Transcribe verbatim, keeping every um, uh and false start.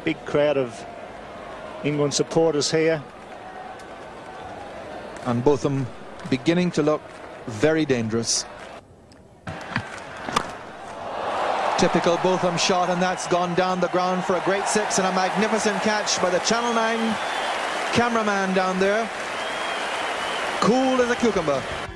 big crowd of England supporters here. And Botham beginning to look very dangerous. Typical Botham shot, and that's gone down the ground for a great six, and a magnificent catch by the Channel nine cameraman down there. Cool as a cucumber.